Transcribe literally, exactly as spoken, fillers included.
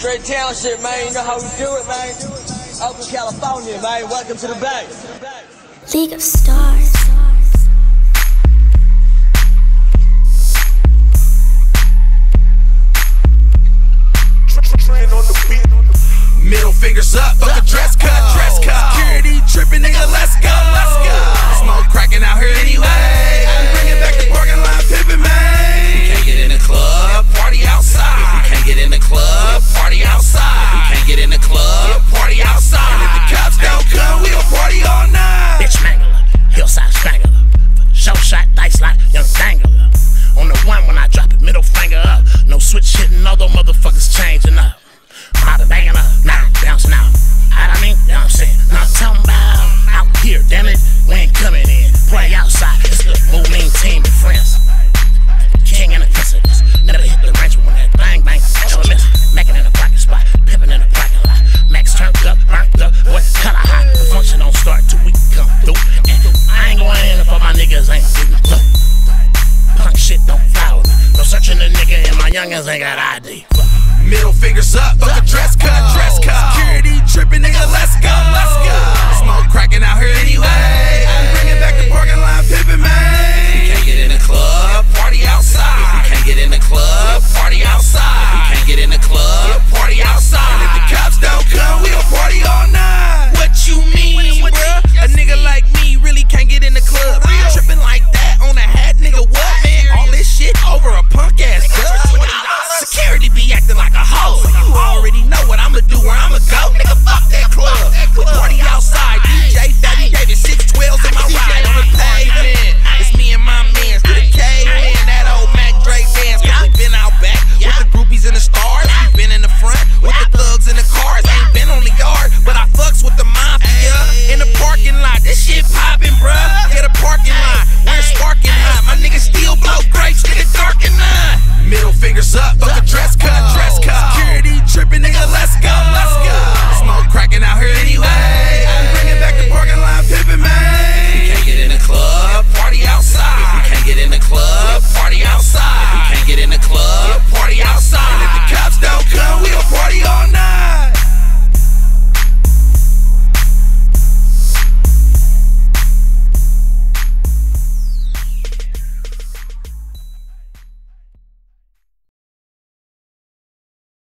Straight Township, man. You know how we do it, man. Oakland, California, man. Welcome to the Bay. League of Stars. Middle fingers up, fuck a dress code, dress code. Security tripping, nigga, let's go, let's go. Smoke cracking out here anyway. I'm bringing back the parking lot, pimpin', man. We can't get in the club, party outside. If we can't get in the club, party outside. We can't get in the club, party outside. And if the cops don't come, we'll party all night. Bitch mangler, hillside strangler. Show shot, dice lot, young dangler. On the one when I drop it, middle finger up. No switch hitting, although motherfuckers changing up. I'm out banging up, now bouncing out. How I mean, you know what I'm saying? Now I'm talking about out here, damn it, we ain't coming in. Play outside, it's the move mean team of friends. King and the visitors, never hit the range when that bang bang. Elements, macking in the parking spot, pimping in the parking lot. Max turned up, burnt up, boy, color hot. The function don't start till we come through. And I ain't going in if all my niggas ain't getting through. Punk shit don't fly with me. No searching the nigga and my youngins ain't got I D. Middle fingers up, fuck a dress code, dress code. Security tripping, nigga, let's go, let's go. Smoke cracking out here anyway. I'm bringing back the parking lot, pimpin', man. We can't get in the club, party outside. If we can't get in the club, party outside. We can't get in the club, party outside. And if the cops don't come, we'll party all night. What you mean, bruh? A nigga like me really can't get in the club. Tripping like that on a hat, nigga, what, man? All this shit over a punk ass dub. Security be acting like a hoe. You already know what I'ma do, where I'ma go.